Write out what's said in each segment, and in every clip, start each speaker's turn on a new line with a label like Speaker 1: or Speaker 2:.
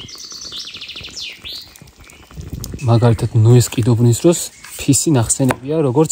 Speaker 1: მაგალითად ნოეს კიდობნის დროს ფისი ნახსენებია როგორც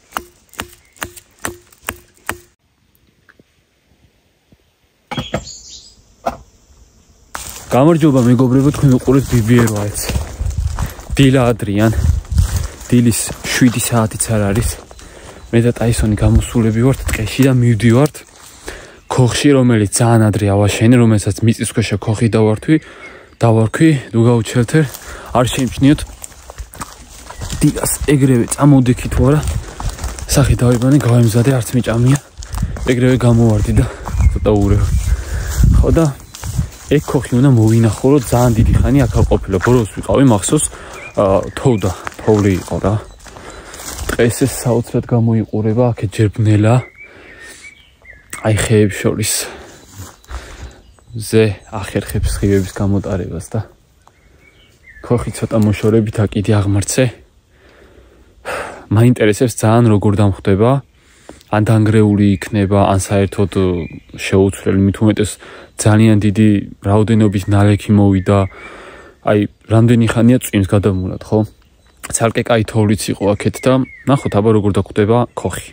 Speaker 1: გამარჯობა მეგობრებო, თქვენ უყურებთ BBR-ს. დილა ადრიან. დილის 7 საათიც არ არის. მე და ტაისონი გამოსულები ვართ ტყეში და მივდივართ ქოხში, რომელიც ძალიან ადრე ავაშენე, რომელსაც მიწისქვეშა ქოხი დავარქვი, ნუ გაუჩერდე, არ შემჩნიოთ. დილას ეგრევე წამოვდექი თუ არა, სახი დავიბანე, გავემზადე, არც მიჭამია. ეგრევე გამოვარდი და ცოტა ურევ. ხო და ეგ ქოხი უნდა მოვინახო, რომ ძალიან დიდი ხანი აქ არ ყოფილა. ბოროს ვიყავი, მახსოვს, თოვლი იყო რა. დღეს ეს საოცრად გამოიყურება, აქეთ ჯერ ბნელა. აი ხეებს შორის ზე ახერხებს ხივების გამოტარებას და ქოხი ცოტა მოშორებით აკიდი აღმარცე. მაინტერესებს ძალიან როგორ დამხვდება. ან დანგრეული იქნება, ან საერთოდ შეუცვლელი, მით უმეტეს ძალიან დიდი რაოდენობის ნალექი მოვიდა. აი, რამდენი ხანია წვიმს გადამურად, ხო? ცალკე კაი თოვლიც იყო აქეთ და ნახოთ აბა როგორ დაგვხვდება ქოხი.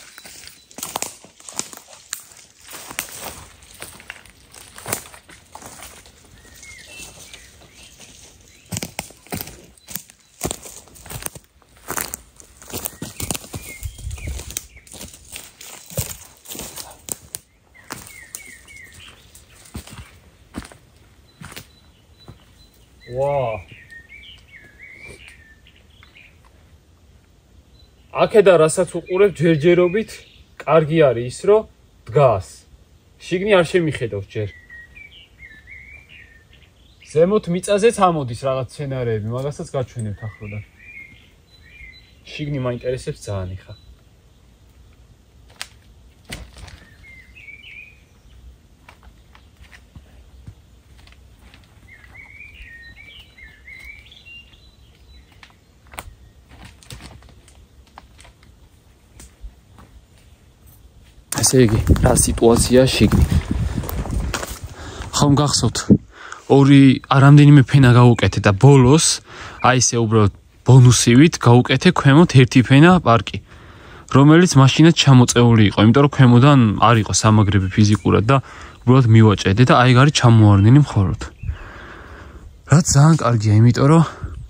Speaker 1: აქედა რასაც უყურებ ჯერჯერობით, კარგი არის ის, რომ დგას. შიგნი არ შემიხედავს ჯერ. ზემოთ მიწაზეც ამოდის რაღაც სცენარები, მაგასაც გაჩვენებთ ახლოდან. შიგნი მაინტერესებს ძალიან ეხა. ესე იგი, რა სიტუაცია შიგნი. ხომ გახსოვთ, რამდენიმე ფენა გავუკეთე და ბოლოს, აი ესე უბრალოდ ბონუსივით გავუკეთე ქვემოთ ერთი ფენა პარკი, რომელიც მაშინაც ჩამოწეული იყო, იმიტომ რომ ქვემოდან არ იყო სამაგრები ფიზიკურად და უბრალოდ მივაჭედე და აი გარი ჩამოარნილი მხოლოდ. რა ძალიან კარგია, იმიტომ რომ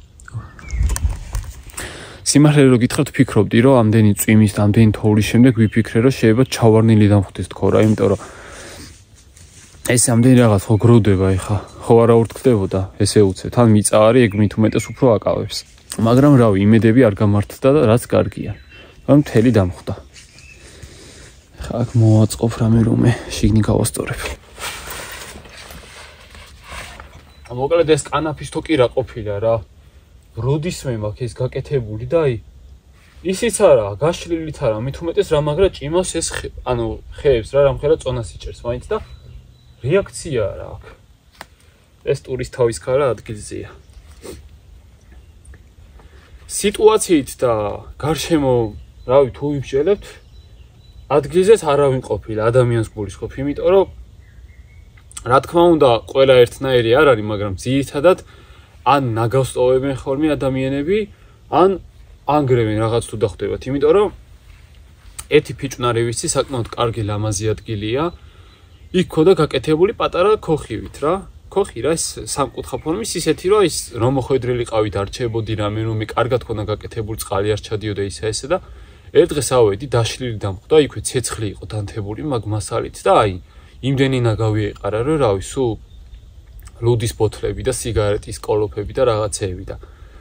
Speaker 1: სიმართლე რო გითხრათ, ვფიქრობდი, რომ ამდენი წვიმის და ამდენი თოვლის შემდეგ ვიფიქრე, რომ შეიძლება ჩავარნილი დამხვდეს თქო რა, იმიტომ რომ ეს ამდენი რაღაც ხო გროვდება ეხა, ხო არა ურთქდებოდა, ესე უცებ, თან მიწა არის, ეგ მით უმეტეს უფრო აკავებს. მაგრამ რავი, იმედები არ გამართდა და რაც კარგია. რომ მთელი დამხვდა. ხა აქ მოვაწყობ რამე რომე, შიგნი გავასწორებ. მოკლედ ეს კანაფის თოკი რა ყოფილა რა. როდისმე მაქვს ეს გაკეთებული და აი ისიც არა, გაშლილით არა, მით უმეტეს რა მაგრა ჭიმავს ეს ხეებს რა, რამხელა წონას იჭერს მაინც და რეაქცია რა აქ. ეს ტურის თავის ქარა ადგილზეა. სიტუაციით და გარშემო, რავი, თუ ვიმსჯელებთ, ადგილზეც არავინ ყოფილა, ადამიანს გულისხმობ, იმიტომ რომ რა თქმა უნდა, ყველა ერთნაირი არ არის, მაგრამ ძირითადად ან ნაგავსტოვებენ ხოლმე ადამიანები, ან ანგრევენ რაღაც თუ დახვდებათ, იმიტომ რომ ერთი ფიჭვნარივიცი საკმაოდ კარგი ლამაზი ადგილია. იქ ქონდა გაკეთებული პატარა ქოხივით რა. ქოხი რა, ეს სამკუთხა ფორმის ისეთი, რომ ის რომ მოხვედრილი ყავით არ რჩებოდი რამე, რომი კარგად ქონდა გაკეთებული, წყალი არ ჩადიოდა ისე და ერთ დღეს ავედი, დაშლილი დამხვდა, იქვე ცეცხლი იყო დანთებული მაგ მასალით და აი, იმდენი ნაგავი ეყარა, რომ რავი, სულ ლუდის ბოთლები და სიგარეტის კოლოფები და რაღაცეები და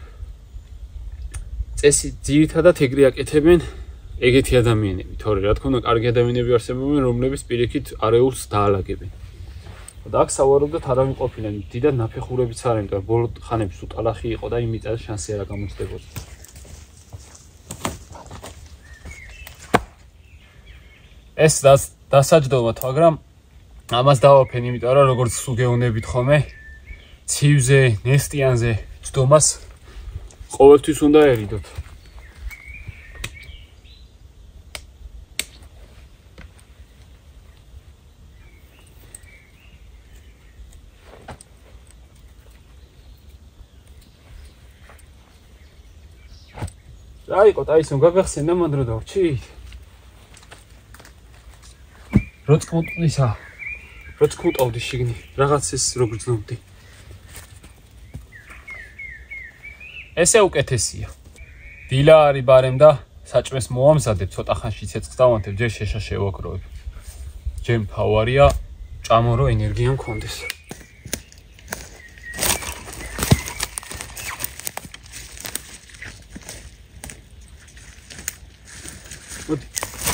Speaker 1: წესი ძირითადად ეგრე აკეთებენ ეგეთი ადამიანები, თორე რა თქმა უნდა კარგი ადამიანები არსებობენ, რომლებიც პირიქით არეულს დაალაგებენ. და აქ სავარაუდოდ არავინ ყოფილა, დიდად ნაფეხურებიც არ იმიტომ, ბოლო ხანებში უტალახი იყო და იმიტად შანსი არ გამოჩნდებოდა. ეს დასაჯდომად, მაგრამ ამას დავაფენ, იმიტომ რომ როგორც სულ გეუბნებით ხოლმე, ცივზე, ნესტიანზე ჯდომას ყოველთვის უნდა ერიდოთ. რა იყო ტაისონ გაგახსენდა მან რო დავჭით როც კონტლისა როც კონტავდი შიგნი რაღაც ეს რო გრძნობდი ესე უკეთესია დილა არის ბარემ და საჭმეს მოამზადებ ცოტა ხანში ცეცხლს დავანთებ ჯერ შეშა შევაგროვებ ჯერ მთავარია ჭამო რომ ენერგია მქონდეს მოდი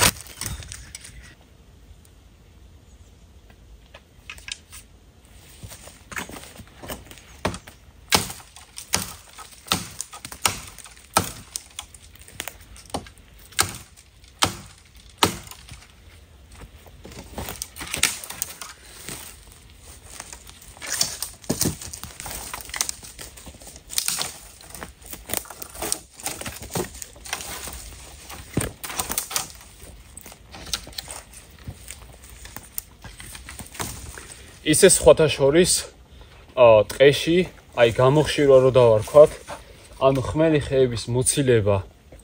Speaker 1: ისე სხვათა შორის ტყეში აი გამოხშირვა რო დავარქვათ ანუ ხმელი ხეების მოცილება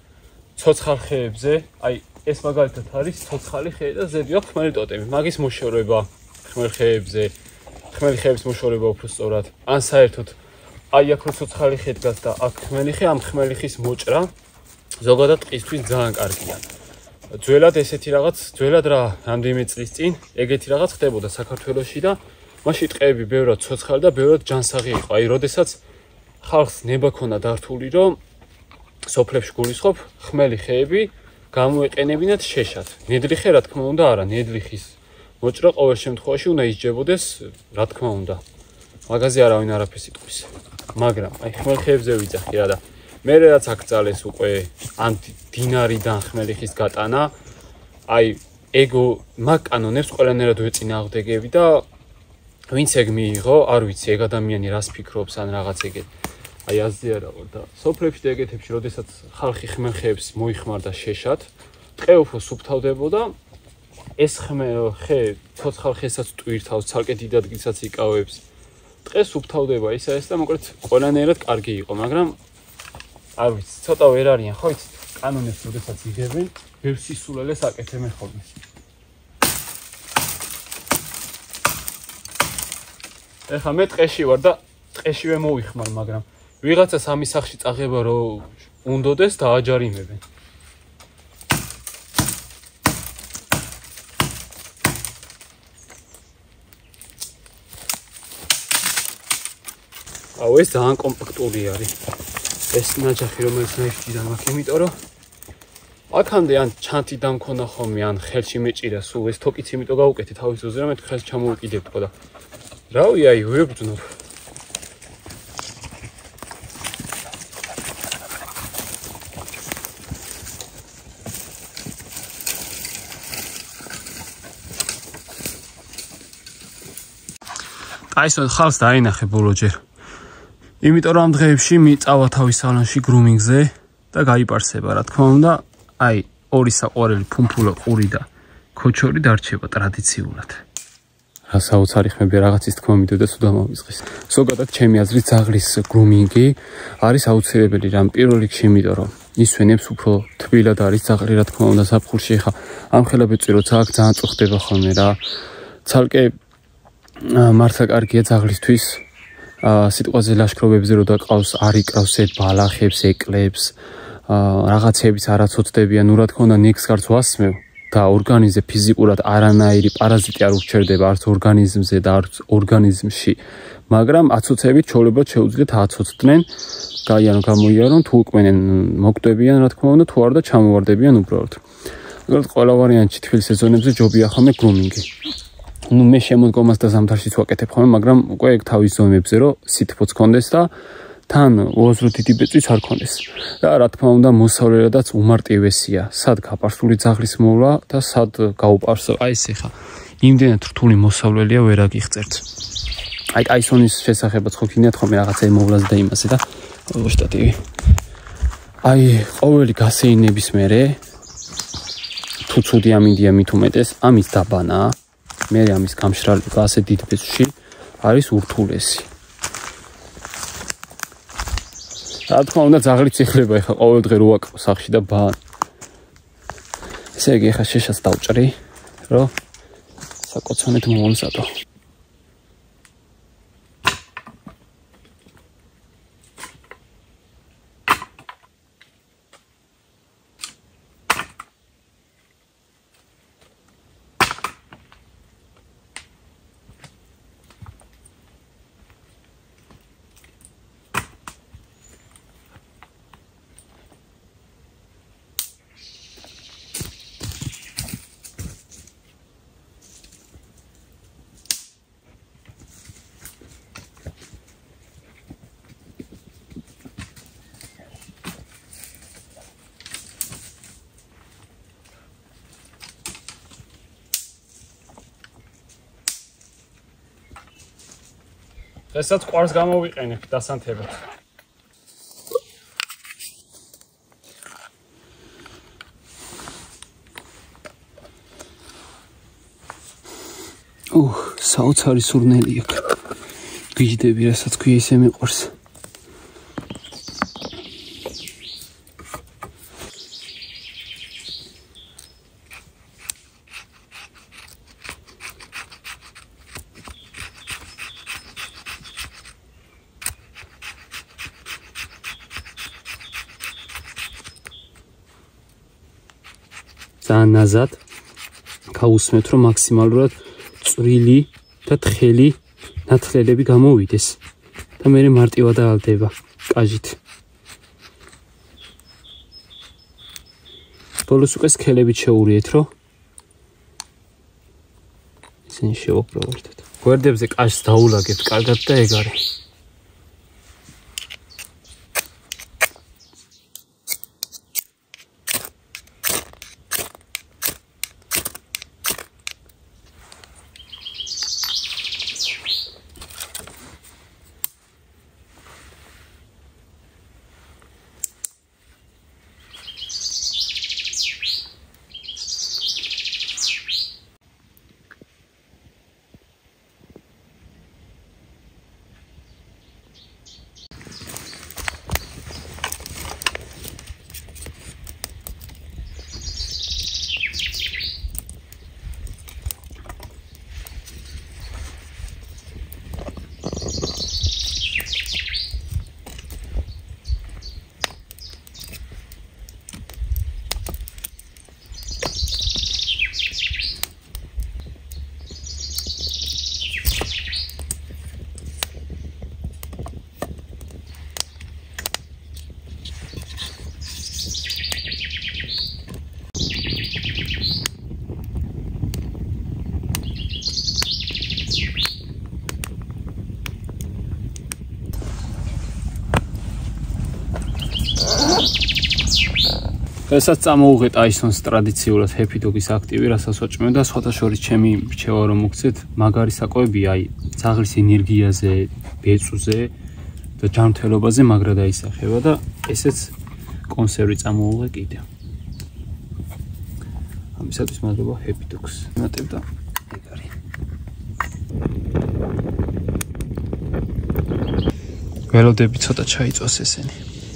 Speaker 1: ცოცხალ ხეებზე აი ეს მაგალითად არის ცოცხალი ხე და ზედი აქვს ხმელი ტოტემი მაგის მოშორება ხმელი ხეების მოშორება უფრო სწორად ან საერთოდ აი აქ რო ცოცხალი ხე დგას და აქ ხმელი ხე ამ ხმელი ხის მოჭრა ზოგადად ტყისთვის ძალიან კარგია ძველად ესეთი რაღაც ძველად რა რამდენიმე წლის წინ ეგეთი რაღაც ხდებოდა საქართველოში და მაშინ ტყეები ბევრად ცოცხალი და ბევრად ჯანსაღი იყო. აი, როდესაც ხალხს ნება ქონდა დართული, რომ სოფლებში გულისხმობ, ხმელი ხეები გამოეყენებინათ შეშად. ნედლი ხე, რა თქმა უნდა, არა, ნედლი ხის მოჭრა ყოველ შემთხვევაში უნდა ისჯებოდეს, რა თქმა უნდა. მაგაზე არავინ არაფერს იტყვის. მაგრამ აი ხმელი ხეებზე ვიძახი რა და მე რაც აკრძალეს უკვე ამ დინარიდან ხმელი ხის გატანა, აი ეგო მაგ კანონებს ყველანაირად ვეწინააღმდეგები და ვინც ეგ მიიღო, არ ვიცი, ეგ ადამიანი რას ფიქრობს ან რაღაც ეგეთ. აი აზრი არა ვარ და სოფლებში და ეგეთებში, როდესაც ხალხი ხმელხეებს მოიხმარდა შეშად, ტყე უფრო სუფთავდებოდა. ეს ხე ცოცხალ ხესაც ტვირთავს, ცალკე დიდ ადგილსაც იკავებს. ტყე სუფთავდება ისა ეს და მოკლედ ყველანაირად კარგი იყო, მაგრამ არ ვიცი, ცოტა ვერ არიან, ხო იცით, კანონებს როდესაც იღებენ, ბევრ სისულელეს აკეთებენ ხოლმე. ეხლა მე ტყეში ვარ და ტყეშივე მოვიხმარ, მაგრამ ვიღაცას ამის სახში წაღება რომ უნდოდეს და აჯარიმებენ. აუ ეს ძალიან კომპაქტური არის. ეს ნაჯახი რომელიც მეჭირა მაქვს, იმიტომ რომ აქამდე ან ჩანთი დამქონა ხოლმე, ან ხელში მეჭირა სულ ეს თოკიც იმიტომ გავუკეთე თავის ძოზე, რომ მე ხელს ჩამოვიკიდებო და რავი, აი, ვებრძნობ. ტაისონ ხალხს დაინახე ბოლოჯერ. იმიტომ რომ ამ დღეებში მიწავა თავის სალონში გრუმინგზე და გაიპარსება, რა თქმა უნდა, აი, ორი საყვარელი ფუმფულა, ყური და ქოჩორი დარჩება ტრადიციულად. რა საოცარი ხმები რაღაცის თქმა მიდოდა სულ დამავიწყეს. ზოგადად ჩემი აზრით ძაღლის გრუმინგი არის აუცილებელი რამ პირველ რიგში, იმიტომ რომ ის ვენებს უფრო თბილად არის ძაღლი, რა თქმა უნდა, საფხულში ხა ამ ხელებეწვი როცა აქ ძალიან წუხდება ხოლმე რა. ცალკე მართლა კარგია ძაღლისთვის სიტყვაზე ლაშქრობებზე რო დაყავს, არ იკრავს ეთ ბალახებს, ეკლებს, რაღაცების არაცოცდებიან, ნუ რა თქმა უნდა, ნიქს გარს ვასმევ. და ორგანიზმზე ფიზიკურად არანაირი პარაზიტი არ უჩერდება არც ორგანიზმზე და არც ორგანიზმში, მაგრამ აცოცებით ჩვეულებრივად შეუძლიათ აცოცდნენ, გაიანო გამოიარონ, თუ უკმენენ მოკვდებიან, რა თქმა უნდა, თუ არა და ჩამოვარდებიან უბრალოდ. მაგალითად, ყველა ვარიანტში თბილ სეზონებზე ჯობია ხოლმე გრუმინგი. ნუ მე შემოდგომას და ზამთარშიც ვაკეთებ ხოლმე, მაგრამ უკვე ეგ თავის ზომებზე რომ სითბოც კონდეს და თან უაზრო დიდი ბეწვიც არ კონდეს. და რა თქმა უნდა, მოსავლელადაც უმარტივესია, სად გაპარსული ძაღლის მოვლა და სად გაუპარსო. აი ეს ხა იმდენად რთული მოსავლელია ვერ აგიღწერთ. აი ტაისონის შესახებაც ხო გინდათ ხოლმე რაღაცა მოვლაზე და იმასე და შტატივი. აი ყოველი გასეინების მერე თუ ცუდი ამინდია მით უმეტეს, ამის დაბანა, მე ამის გამშრალება ასე დიდ ბეწვში არის ურთულესი. რა თქმა უნდა ძაღლიც იხლება ეხლა ყოველდღე რო აკრავს სახში და ბან. ესე იგი ეხლა შეშას დავჭრი, რომ საკოცონეთ მომონსატო. Ესაც ყვარს გამოვიყენებ დასანთებად. საოცარი სურნელი აქვს. გიждები, რასაც ქვია ისე მიყვარს. ძალიან ნაზად გაუსმევთ, რომ მაქსიმალურად წვრილი და თხელი ნათლელები გამოვიდეს და მე მარტივად აალდება კაჟით. ბოლოს უკვე სქელებით შეურიეთ, რომ ისინი შევაპროვებთ. გვერდებზე კაჟს დაულაგებთ კარგად და ეგ არის. Ესაც წამოუღეთ აისონს ტრადიციულად ჰეპი დოგის აქტივი, რასაც ვაჭმევ და სხვათა შორის ჩემი რჩევა რომ მოგცეთ, მაგარი საკვებია, აი, ძაღლის ენერგიაზე, ბეწვზე და ჯანმრთელობაზე მაგრად აისახება და ესეც კონსერვი წამოუღე კიდევ. ამისათვის მადლობა ჰეპი დოგს. იმატებ და ეგ არის. ველოდები ცოტა ჩაიწვას ესენი.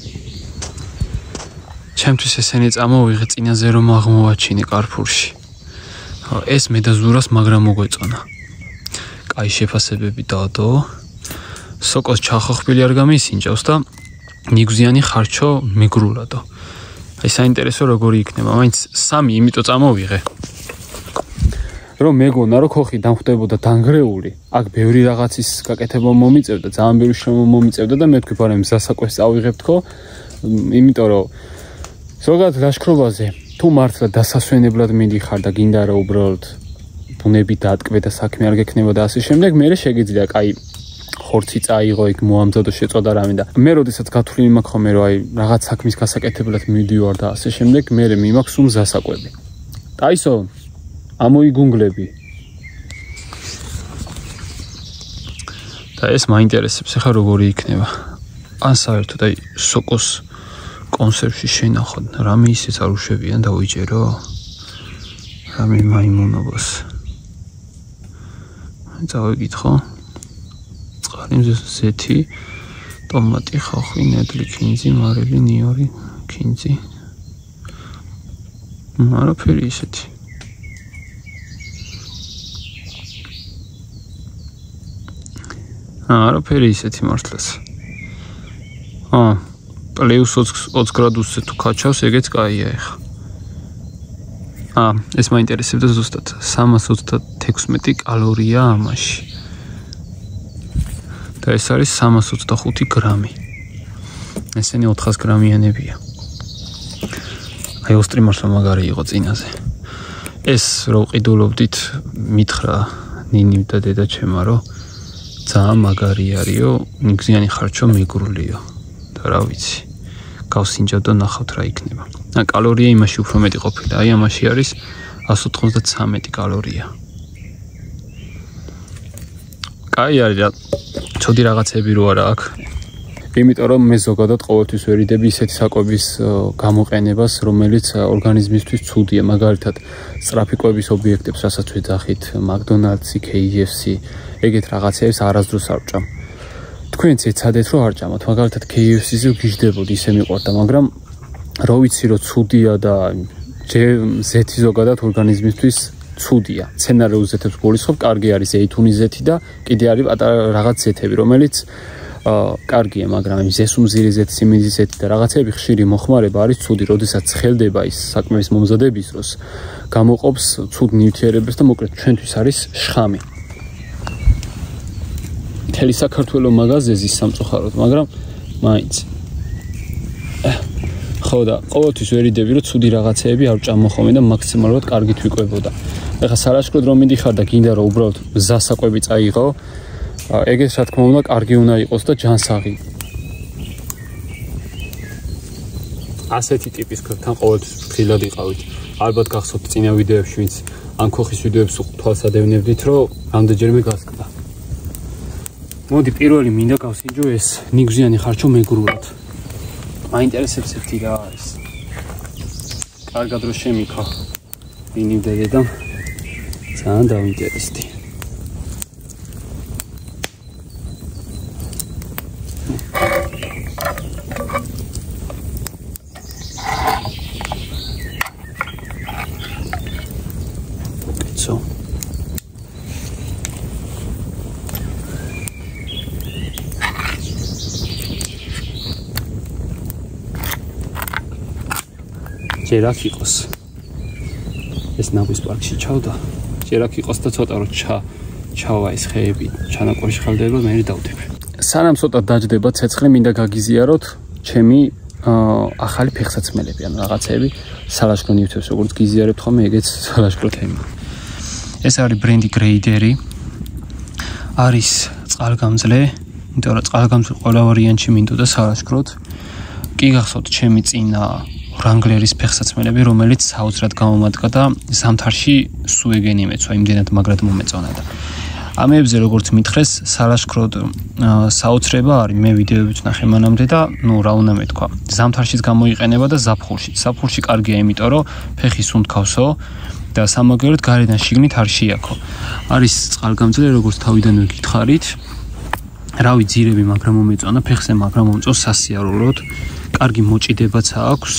Speaker 1: ჩემთვის ესენი წამოვიღე წინაზე რომ აღმოვაჩინე კარფურში. ეს მე და ზურას მაგრამ მოგვეწონა. კაი შეფასებები დადო. სოკოს ჩახოხბილი არ გამისინჯავს და ნიგზიანი ხარჩო მეგრულადო. აი საინტერესო როგორი იქნება, მაინც 3 იმიტომ წამოვიღე. რომ მეგონა რომ ხოხი დამხვდებოდა დანგრეული, აქ ბევრი რაღაცის გაკეთება მომიწევდა, ძალიან ბევრი შრომა მომიწევდა და მე თქვი პარემ სასაკვეს წავიღებთ ხო? იმიტომ რომ ზოგადად ლაშქრობაზე თუ მართლა დასასვენებლად მიდიხარ და გინდა რომ უბრალოდ ბუნები დაატკბე და საქმე არ გექნება და ასე შემდეგ, მე შეგიძლია კაი ხორცი წაიღო იქ მოამზადო შეწოდა რამე და მე როდესაც გათვლილი მაქვს ხოლმე რომ აი რაღაც საქმის გასაკეთებლად მივდივარ და ასე შემდეგ, მე მიმაქვს სულ გასაკვები. დაისო ამოიგუნგლები. და ეს მაინტერესებს ახლა როგორი იქნება. ან საერთოდ აი სოკოს კონსერვში შენახოთ, რამე ისეც არ უშვებიან და უიჯერო. რამე მაიმუნობას. წავიგით ხო? წყალი ზეთი ტომატი, ხახვი, ნედლი, ქინძი, მარილი, ნიორი, ქინძი. არაფერი ისეთი. არაფერი ისეთი მართლაც. პლუს 20 გრადუსზე თუ ქაჩავს, ეგეც კაია ეხა. ეს მაინტერესებდა ზუსტად 336 კალორია ამაში. და ეს არის 325 გრამი. ესენი 400 გრამიანებია. აი ოსტრი მართლა მაგარი იყო წინაზე. ეს რო ვყიდულობდით, მითხრა ნინიმ და დედა ჩემმა, რომ ძალიან მაგარი არისო, ნიგზიანი ხარჩო მეგრულიო. და რა ვიცი. გავსინჯავ და ნახავთ რა იქნება. კალორია იმაში უფრო მეტი ყოფილა. აი ამაში არის 193 კალორია. კაი არის რა. ცოდი რაღაცები რო არა აქ. იმიტომ რომ მე ზოგადად ყოველთვის ვერიდები ისეთი საკვების გამოყენებას, რომელიც ორგანიზმისთვის ცუდია, მაგალითად, სწრაფი კვების ობიექტებს, რასაც ვეძახით, McDonald's, KFC, ეგეთ რაღაცებს არასდროს არ ვჭამ. თქვენც ეცადეთ რომ არ ჭამოთ, მაგალითად KFC-ზე ვგიჟდებოდი, ისე მიყვარდა, მაგრამ რო ვიცი რომ ცუდია და ზეთი ზოგადად ორგანიზმისთვის ცუდია. მცენარე უზეთებს გულისხმობ, კარგი არის ზეითუნის ზეთი და კიდე არის პატარა რაღაც ზეთები, რომელიც კარგია, მაგრამ იმ ზესუმზირი ზეთი, სიმინდის ზეთი და რაღაცები ხშირი მოხმარება არის ცუდი, როდესაც ცხელდება ის საკმეის მომზადების დროს, გამოყოფს ცუდ ნივთიერებებს და მოკლედ ჩვენთვის არის შხამი. მთელი საქართველოს მაღაზიაზის სამწუხაროდ, მაგრამ მაინც. ხო და ყოველთვის ვერიდები რომ ცუდი რაღაცეები არ ვჭამო ხოლმე და მაქსიმალურად კარგით ვიკვებოდა. ეხლა სარაშკროდ რომ მიდიხარ და გინდა რომ უბრალოდ გზასაკვები წაიღო, ეგეც რა თქმა უნდა კარგი უნდა იყოს და ჯანსაღი. ასეთი ტიპის ქვებთან ყოველთვის ფრთხილად იყავით. ალბათ გახსოვთ წინა ვიდეოებში, ვინც ან ქოხის ვიდეოებს თვალს ადევნებდით, რომ რამდენჯერმე გასკდა. მოდი პირველი მინდა გავსინჯო ეს ნიგზიანი ხარჩო მეგრულად. მაინტერესებს ერთი რა არის. კარგად რო შემიქო. ვინივდა დედამ ძალიან დავინტერესდი. ჯერ აქ იყოს. ეს ნაგვის პარკში ჩავდა. ჯერ აქ იყოს და ცოტა რომ ჩავა ეს ხეები, ჩანაკვეთში ხალდება, მე დავდები. სანამ ცოტა დაждდება ცეცხლი, მინდა გაგიზიაროთ ჩემი ახალი ფეხსაცმელები, ანუ რაღაცები სალაშქრო ნივთებს, როგორც გიზიარებთ ხოლმე, ეგეც სალაშქრო თემია. ეს არის ბრენდი გრეიდერი. არის წყალგამძლე, იმიტომ რომ წყალგამძლე ყველა ვარიანტში მინდოდა სალაშქროდ. კი გახსოვთ ჩემი წინა Wrangler-ის ფეხსაცმელები, რომელიც საოცრად გამომადგა და ზამთარში სუეგენი მეცვა, იმდენად მაგრად მომეწონა და ამებზე როგორც მითხრეს, სალაშქროდ საოცრება არის, მე ვიდეოებიც ნახე მანამდე და რა უნდა მეთქვა. ზამთარშიც გამოიყენება და ზაფხულშიც. ზაფხულში კარგია, იმიტომ რომ ფეხი სუნთქავსო და სამაგეროდ გარედან შიგნით არ შეაქო. არის წყალგამძლე, როგორც თავიდანვე გითხარით. რავი ძირები მაგრამ მომეწონა, ფეხზე მაგრამ მომწონს სასიარულოდ. კარგი მოჭიდებაც აქვს.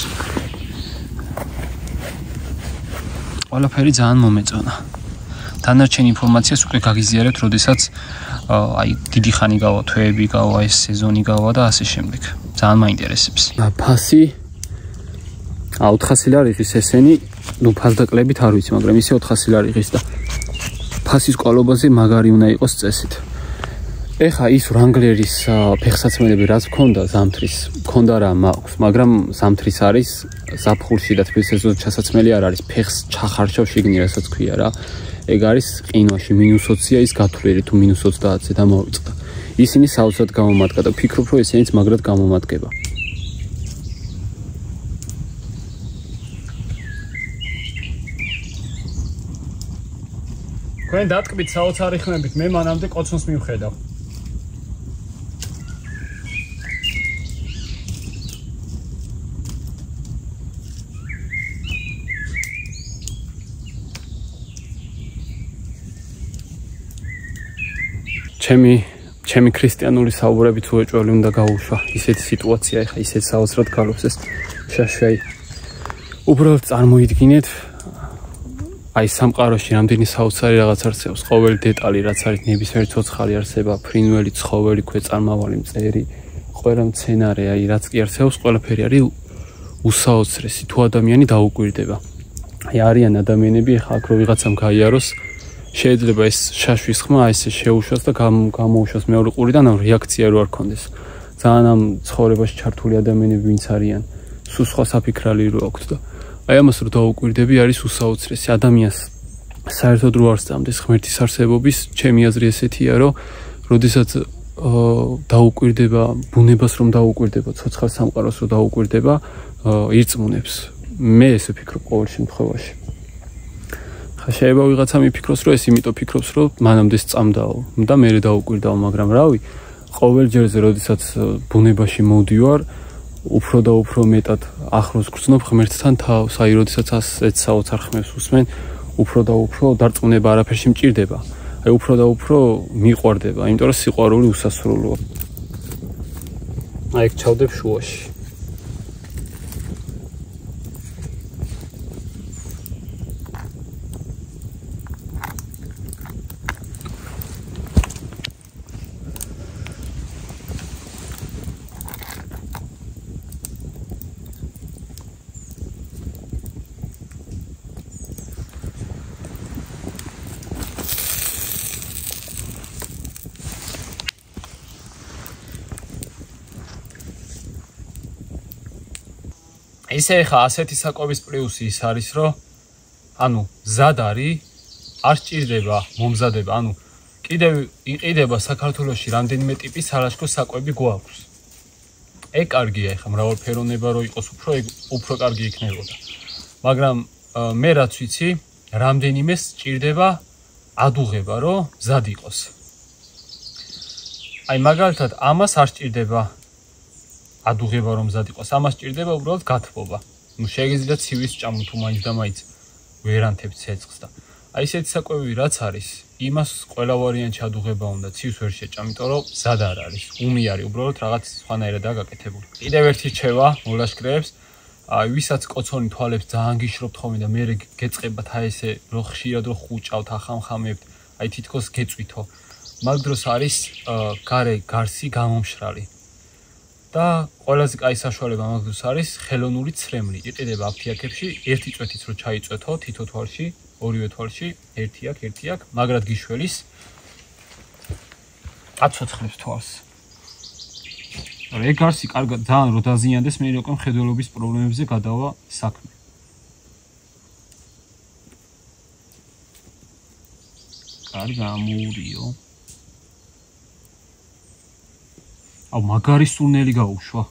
Speaker 1: ყველაფერი ძალიან მომეწონა. დანარჩენ ინფორმაციას უკვე გაგიზიარებთ, როდესაც აი დიდი ხანი გავა, თვეები გავა, ეს სეზონი გავა და ასე შემდეგ. ძალიან მაინტერესებს. ფასი 400 ლარიღის ესენი, ფასდაკლებით არ ვიცი, მაგრამ ისე 400 ლარიღის და ფასის ყოლობაზე მაგარი უნდა იყოს წესით. ეხა ის Wrangler-ის ფეხსაცმელები რაც მქონდა ზამთრის, მქონდა რა მაქვს, მაგრამ ზამთრის არის ზაფხულში და თბილისის სეზონში ჩასაცმელი არ არის, ფეხს ჩახარშავ შიგნი, რასაც ქვია რა. ეგ არის ყინვაში -20-ია ის გათვლილი თუ -30-ზე დამოვიწყდა. ისინი საოცრად გამომადგა და ფიქრობ რომ ესენიც მაგრად გამომადგება. თქვენ დატკბით საოცარი ხმებით, მე მანამდე კოცონს მივხედავ. ჩემი ქრისტიანული საუბრებით უეჭველი უნდა გაუშვა ისეთი სიტუაცია, ეხა ისეთ საოცრად გალობს ეს შაშვეი. უბრალოდ წარმოიდგინეთ, აი სამყაროში რამდენი საოცარი რაღაც არსებობს, ყოველი დეტალი, რაც არის ნებისმიერი ცოცხალი არსება, ფრინველი, ცხოველი, ქვეწარმავალი, მწერი, ყველა მცენარე, აი რაც კი არსებობს, ყველაფერი არის უსაოცრესი, თუ ადამიანი დაუკვირდება. აი არიან ადამიანები, ეხლა აქ რო ვიღაცამ გაიაროს, შეიძლება ეს შაშვის ხმა ესე შეუშვას და გამოუშვას მეორე ყურიდან, ამ რეაქცია რო არ ქონდეს. ძალიან ამ ცხოვრებაში ჩართული ადამიანები ვინც არიან, სულ სხვა საფიქრალი რო აქვთ და აი ამას რო დაუკვირდები არის უსაოცრესი. ადამიანს საერთოდ რო არ სწამდეს ღმერთის არსებობის, ჩემი აზრი ესეთია, რომ როდესაც დაუკვირდება ბუნებას, რომ დაუკვირდება ცოცხალ სამყაროს, რომ დაუკვირდება, ირწმუნებს. მე ესე ვფიქრობ ყოველ შემთხვევაში. ხა შეიძლება ვიღაცამ იფიქროს, რომ ეს იმიტომ ფიქრობს, რომ მანამდე სწამდაო და მე დაუკვირდაო, მაგრამ რავი, ყოველ ჯერზე, როდესაც ბუნებაში მოვდივარ, უფრო და უფრო მეტად ახლოს გრძნობ ღმერთთან თავს, აი როდესაც ასეთ საოცარ ხმებს უსმენ, უფრო და უფრო დარწმუნება არაფერში მჭირდება. აი უფრო და უფრო მიყვარდება, იმიტომ რომ სიყვარული უსასრულოა. აი ჩავდებ შუაში. ისე ხა ასეთი საკვების პლუსი ის არის, რომ ანუ მზად არის, არ სჭირდება მომზადება, ანუ კიდევ იყიდება საქართველოში რამდენიმე ტიპის სალაშქრო საკვები გვაქვს. ეგ კარგია, ხა მრავალფეროვნება რო იყოს, უფრო კარგი იქნებოდა. მაგრამ მე რაც ვიცი, რამდენიმე სჭირდება ადუღება, რომ მზად იყოს. აი მაგალითად ამას არ სჭირდება ადუღება რომ მზად იყოს, ამას სჭირდება უბრალოდ გათბობა. ნუ შეგიძლიათ ცივის ჭამო თუ მაინც და მაინც ვერანთებ ცეცხლს და აი ესეთი საკვები რაც არის, იმას ყველა ვარიანტში ადუღება უნდა, ცივს ვერ შეჭამ, იმიტომ რომ მზად არ არის, უმი არის, უბრალოდ რაღაც სხვანაირადაა გაკეთებული. კიდევ ერთი რჩევა მოლაშქრეებს, აი ვისაც კოცონი თვალებს ძალიან გიშრობთ ხოლმე და მე გეწყებათ აი ესე რო ხშირად რო ხუჭავთ, ახამხამებთ, აი თითქოს გეწვითო. მაგ დროს არის გარსი გამომშრალი. და ყველაზე კაი საშუალება მაგ დროს არის ხელოვნური ცრემლი. იყიდება აფთიაქებში, ერთი წვეთით რო ჩაიწვეთო თითო თვალში, ორივე თვალში, ერთი აქ, მაგრად გიშველის აცოცხლებს თვალს. ეგ გარსი კარგად ძალიან რო დაზიანდეს, მე უკვე მხედველობის პრობლემებზე გადავა საქმე. კარგი ამოურიო. აუ მაგარი სუნელი გაუშვა.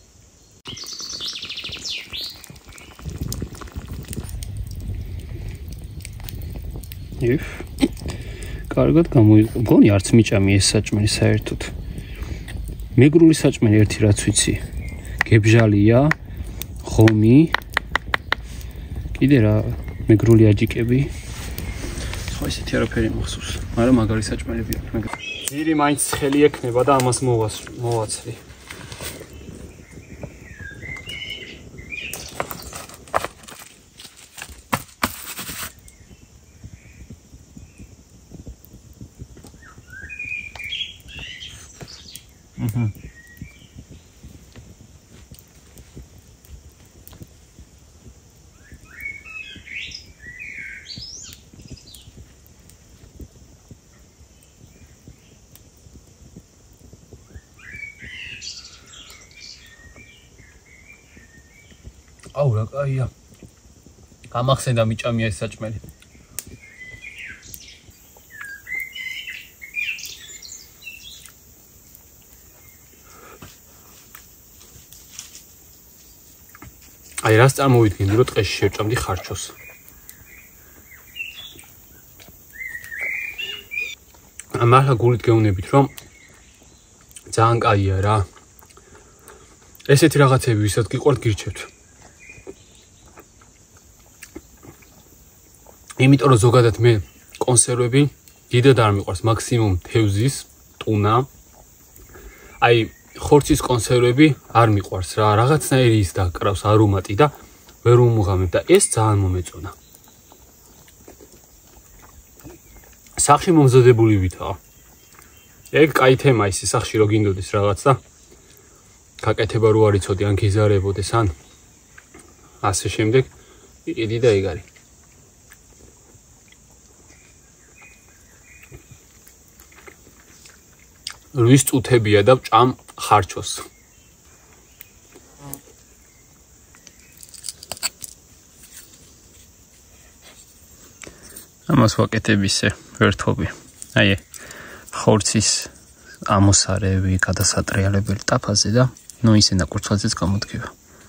Speaker 1: კარგად გამოიყო. მგონი არც მიჭამი ეს საჭმელი საერთოდ. მეგრული საჭმელი ერთი რაც ვიცი. გებჟალია, ხომი. კიდე რა მეგრული აჯიკები. სხვა ისეთი არაფერი მახსოვს. მაგრამ მაგარი საჭმელები აქვს. ძირი მაინც ხელი ექნება და ამას მოვაცლი. აუ რა კაია. გამახსენდა მიჭამია ეს საჭმელი. აი რას წარმოვიდგინდი, რომ ტყეში შევჭამდი ხარჩოს. ამალა გულით გეუნებით, რომ ძალიან კაია რა. ესეთი რაღაცები ვისაც გიყვართ გირჩევთ. იმიტომ რომ ზოგადად მე კონსერვები დიდად არ მიყვარს, მაქსიმუმ თევზის, ტუნა აი ხორცის კონსერვები არ მიყვარს რა, რაღაცნაირი ის დაკრავს არომატი და ვერ უმუღამებ და ეს ძალიან მომეწონა. სახში მომზადებული ვითაა. ეგ კაი თემა ის სახში რო გინდოდეს რაღაც და გაკეთება რო არ იცოდი ან გიზარებოდეს ან ასე შემდეგ იყიდი და ეგ არის. რის წუთებია და ვჭამ ხარჩოს. ამას ვაკეთებ ისე ვერთობი. აი ხორცის ამოსარევი გადასატრიალებელი ტაფაზე და ნუ ისე ნაკურთხალზეც გამოდგება.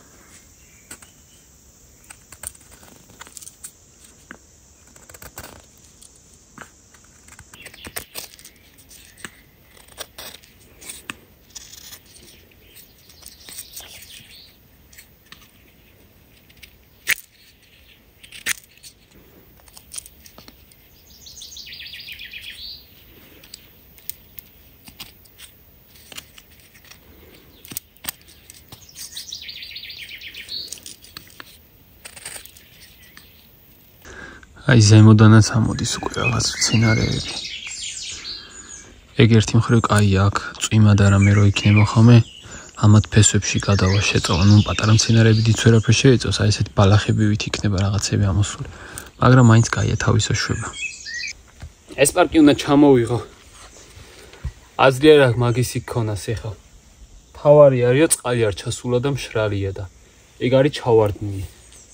Speaker 1: აი ზემოდანაც ამოდის უკვე რაღაც მცენარეები. ეგ ერთი მხრივ კაია აქ წვიმად არამე რო იქნება ხომე ამათ ფესვებში გადავა შეწოვა. ნუ პატარა მცენარეები დიც ვერაფერ შეეწოს, აი ესეთი ბალახებივით იქნება რაღაცები ამოსული. მაგრამ მაინც კაია თავისო შვება. ეს პარკი უნდა ჩამოვიღო. აზრი არ აქვს მაგის იქ ქონას ეხა. თავარი არისო წყალი არ ჩასულა და მშრალია და ეგ არის ჩავარდნილი.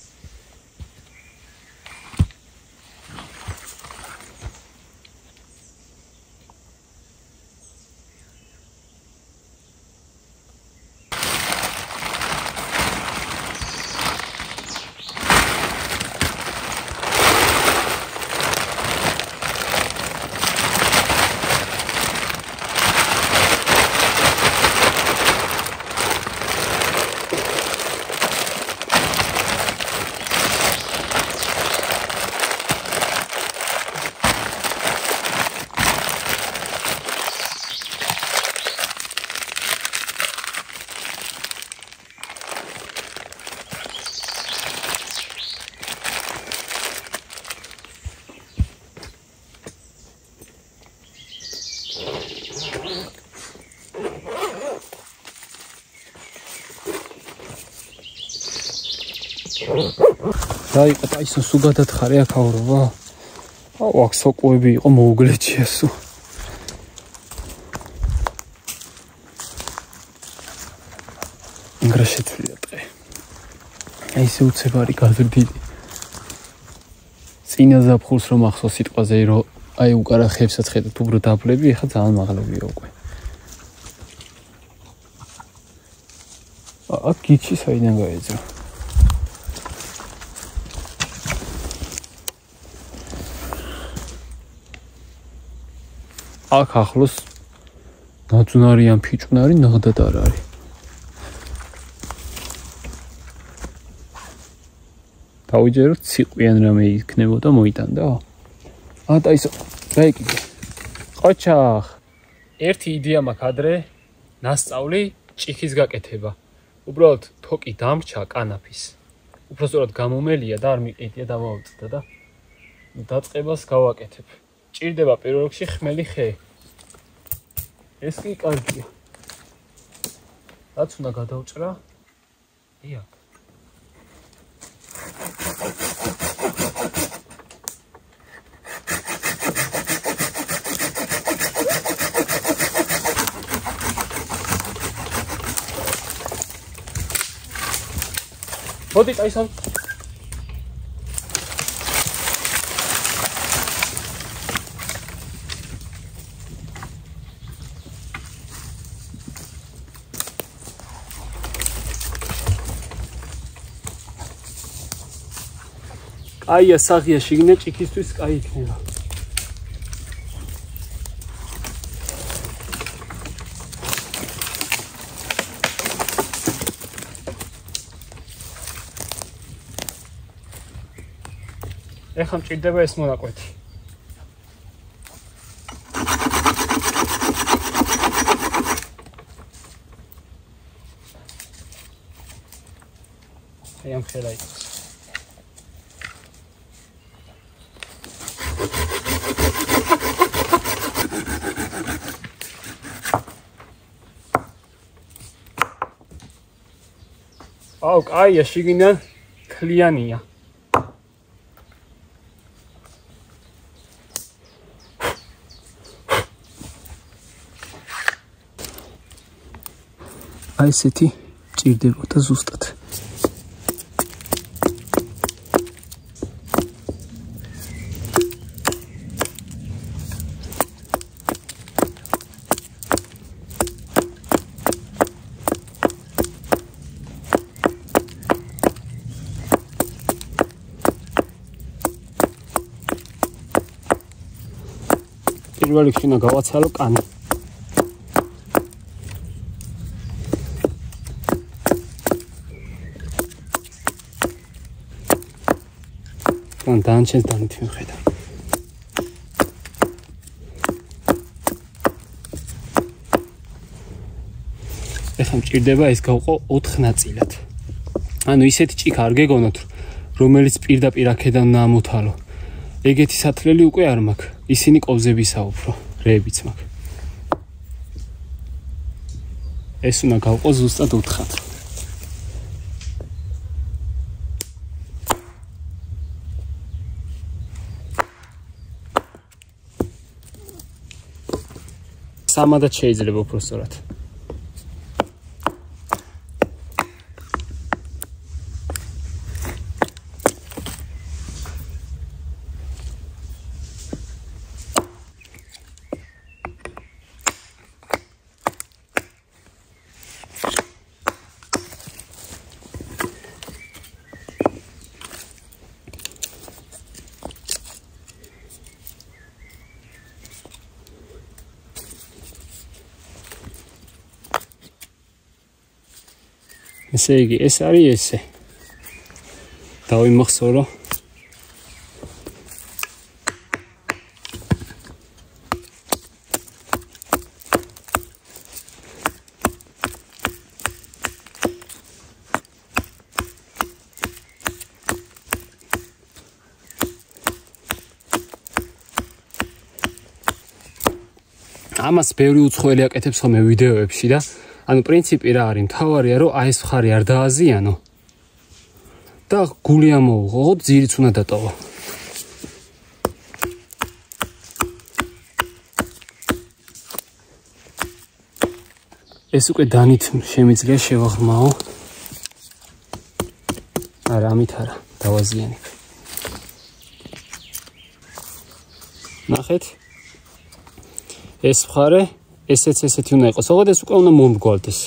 Speaker 1: დაიყო ისო სულ გადათხარე აქ აურობა. აუ აქ სოკოები იყო მოუგლეჩია სულ. ინგრა შეცვლია ტყე. აი ესე უცებარი გაზრდილი. წინა ზაფხულს რომ ახსოვს სიტყვაზე რომ აი უკარა ხევსაც ხედავთ უბრალოდ დაბლები, ეხლა ძალიან მაღლებია უკვე. აქ გიჩი საიდან გაეძრა. აქ ახლოს ნაძვნარი ან ფიჭვნარი ნახდად არ არის. დავიჯერო ციყვიან რამე იქნებოდა მოიტანდა. და ისო გაიგე. ყოჩახ. ერთი იდეა მაქვს ადრე ნასწავლი ჭიქის გაკეთება. უბრალოდ თოკი დამრჩა კანაფის. უბრალოდ გამომელია და არ მიყიდია დავაუწყდა და დაწყებას გავაკეთებ. ჭირდება პირველ რიგში ხმელი ხე. ეს კი კარგია. რაც უნდა გადავჭრა? ია. მოდი წაისავ. აია საღია შიგნე ჭიქისთვის კაი იქნება. ეხლა მჭირდება ეს მონაკვეთი. აი ამ ხელა იყოს. აუ, კაია, შიგნიდან თლიანია. აი ესეთი ჭირდებოდა ზუსტად. პირველ რიგში უნდა გავაცალო კანი. დანჩენს დანით მიხედა. ეხლა მჭირდება ეს გავყო 4 ნაწილად. ანუ ისეთი ჭიქა არ გეგონოთ, რომელიც პირდაპირ აქედან უნდა ამოთალო. ეგეთი სათლელი უკვე არ მაქვს. ისინი კოვზებისა უფრო, რეებიც მაქვს. ეს უნდა გავყო ზუსტად 4-ად. სამადაც შეიძლება უფრო სწორად. ესე იგი, ეს არის ესე. დავიმახსოვრო. ამას ბევრი უცხოელი აკეთებს ხოლმე ვიდეოებში და ანუ პრინციპი რა არის? მთავარია რომ აი ეს მხარე არ დააზიანო და გული ამოუღო, ძირიც უნდა დატოვო. ეს უკვე დანით შემიძლია შევაღრმაო. არა, ამით არა, დავაზიანებ. ნახეთ? ეს მხარე ესეთი უნდა იყოს. ოღონდ ეს უკვე უნდა მომრგვალდეს.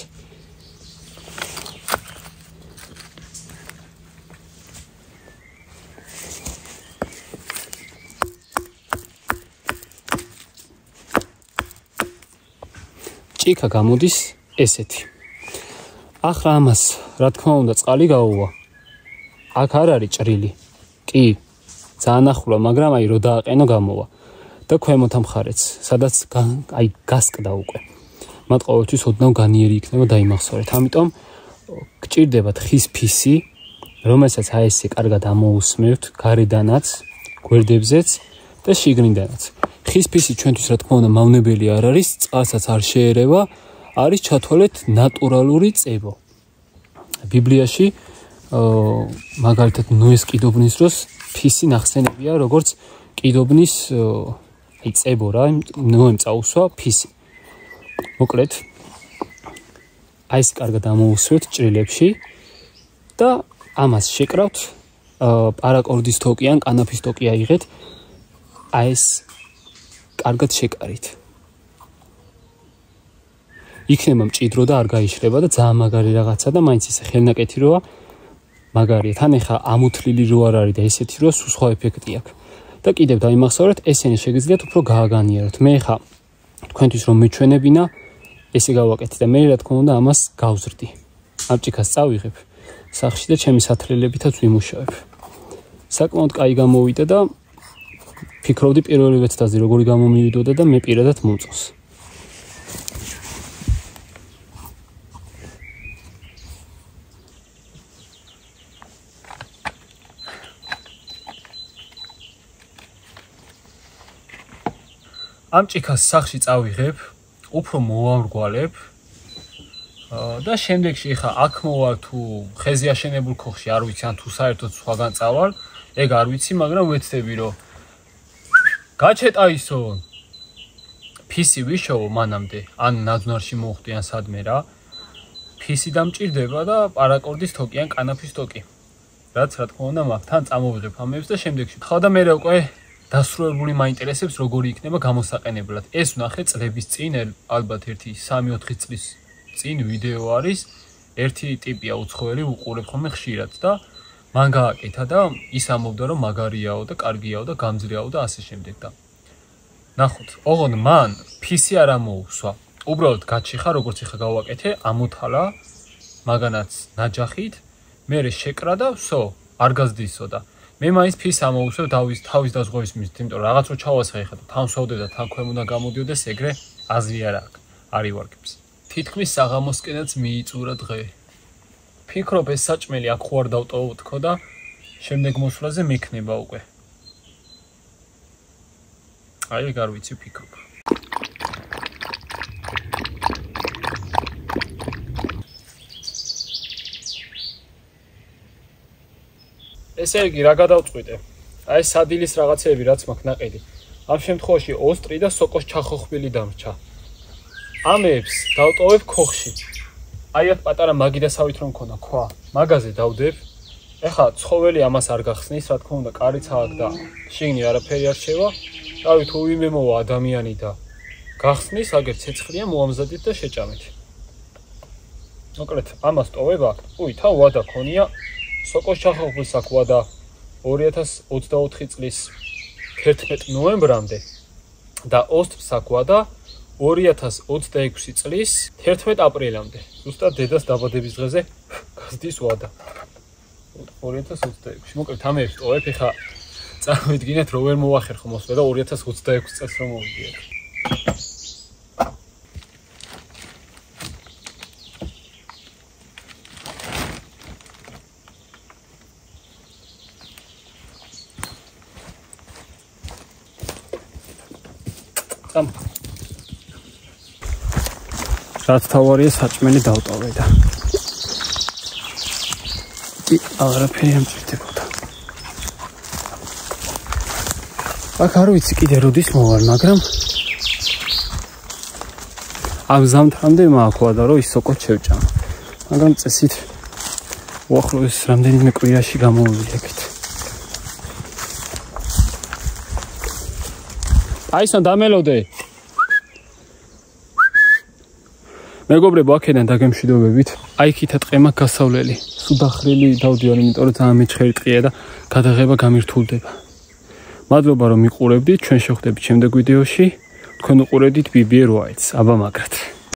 Speaker 1: ჭიქა გამოდის ესეთი. ახლა ამას, რა თქმა უნდა, წყალი გაუვა. აქ არ არის ჭრილი. კი, ძალიან ახლოა, მაგრამ აი რო დააყენო გამოვა. და ქვემოთ ამხარეც, სადაც აი გასკდა უკვე. მათ ყოველთვის ოდნავ განიერი იქნება დაიმახსოვრეთ. ამიტომ გჭირდებათ ხის ფისი, რომელსაც აი ესე კარგად ამოусმევთ გარედანაც, გვერდებზეც და შიგნიდანაც. ხის ფისი ჩვენთვის რა თქმა უნდა მავნებელი არ არის, წყალსაც არ შეერევა, არის ჩათვალეთ ნატურალური წებო. ბიბლიაში მაგალითად ნოეს კიდობნის დროს ფისი ნახსენებია, როგორც კიდობნის აი წებო რა, ნოემ წაუსვა ფისი. მოკლედ აი ეს კარგად ამოусვეთ ჭრილებში და ამას შეკრავთ პარაკორდის თოკი ან კანაფის თოკი აიღეთ. აი ეს კარგად შეკარით. იქნება მჭიდრო და არ გაიშლება და ძალიან მაგარი რაღაცა და მაინც ისე ხელნაკეთი როა მაგარია. თან ეხა ამოთლილი რო არ არის და ესეთი როა სულ სხვა ეფექტი აქვს. და კიდევ დაიმახსოვრეთ, ესენი შეგიძლიათ უფრო გააგანიეროთ. მე ხა თქვენთვის რომ მეჩვენებინა, ესე გავაკეთე და მე რა თქმა უნდა ამას გავზრდი. ამ ჭიქას წავიღებ სახში და ჩემი სათლელებითაც ვიმუშავებ. საკმაოდ კაი გამოვიდა და ფიქრობდი პირველი ვეცდაზე როგორი გამომივიდოდა და მე პირადად მომწონს. ამ ჭიქას სახში წავიღებ, უფრო მოვამრგვალებ და შემდეგში ხა აქ მოვალ თუ ხეზე აშენებულ ქოხში არ ვიცი ან თუ საერთოდ სხვაგან წავალ, ეგ არ ვიცი, მაგრამ ვეცდები რომ გაჩეტაისონ ფისი ვიშოვო მანამდე, ან ნაძვნარში მოვხდი ან სადმე რა. ფისი დამჭირდება და პარაკორდის თოკი ან კანაფის თოკი. რაც რა თქმა უნდა მაგ თან წამოვიღებ ამებს და შემდეგში. ხო და მე უკვე დასრულებული მაინტერესებს როგორი იქნება გამოსაყენებლად. ეს ვნახე წლების წინ, ალბათ 1-3-4 წლის წინ ვიდეო არის. ერთი ტიპია უცხოელი უყურებ ხოლმე ხშირად და მან გააკეთა და ის ამბობდა რომ მაგარიაო და კარგიაო და გამძლეაო და ასე შემდეგ და ნახოთ, ოღონდ მან ფისი არ ამოუსვა. უბრალოდ გაჩიხა, როგორც ეხა გავაკეთე, ამოთალა მაგანაც ნაჯახით, მერე შეკრა და ვსო, არ გაზდისო და მე მაინც ფის ამოუსვევ თავის დაზღვევის მიზნით, იმიტომ რომ რაღაც რო ჩავასხე ეხა და თან ვსავდე და თან ქვემ უნდა გამოდიოდეს, ეგრე აზრი არ აქვს, არ ივარგებს. თითქმის საღამოსკენაც მიიწურა დღე. ფიქრობ ეს საჭმელი აქ ხო არ დავტოვო თქო და შემდეგ მოსვლაზე მექნება უკვე. აი ეგ არ ვიცი ფიქრობ. ესე იგი რა გადავწყვიტე? აი სადილის რაღაცეები რაც მაქვს ნაყიდი. ამ შემთხვევაში ოსტრი და სოკოს ჩახოხბილი დამრჩა. ამებს დავტოვებ ქოხში. აი აქ პატარა მაგიდასავით რომ მქონდა ქვა. მაგაზე დავდებ. ეხლა ცხოველი ამას არ გახსნის, რა თქმა უნდა, კარიც აქვს და შიგნი არაფერი არ შევა. რავი თუ ვინმე მოვა ადამიანი და გახსნის, აგერ ცეცხლია მოამზადეთ და შეჭამეთ. მოკლედ ამას ტოვებ აქ. უი, თან ვადა ქონია. სოკოს ჩახოხბილს აქ ვადა 2024 წლის 11 ნოემბრამდე და ოსტს აქ ვადა 2026 წლის 11 აპრილამდე. ზუსტად დედას დაბადების დღეზე გაზდის ვადა. 2026. მოკლედ ამებს ტოვებ, ეხა წარმოვიდგინეთ რომ ვერ მოვახერხო მოსვლა და 2026 წელს რომ მოვიდიეთ. რაც თავარია საჭმელი დავტოვე და აღარაფერი ამჭირდებოდა. აქ არ ვიცი კიდე როდის მოვალ, მაგრამ ამ ზამთრამდე მააქვდა რომ ის სოკო შევჭამ. მაგრამ წესით უახლოეს რამდენიმე კვირაში გამოვიდეთ. აისან დამელოდე. მეგობრებო, აქედან დაგემშვიდობებით. აი იქითა ტყე მაქვს გასავლელი. სულ დახრილი დავდივარ, იმიტომ რომ ძალიან მეჩხერი ტყეა და გადაღება გამირთულდება. მადლობა რომ მიყურებდით, ჩვენ შევხვდებით შემდეგ ვიდეოში. თქვენ უყურებდით BBR Whites. აბა მაგრად.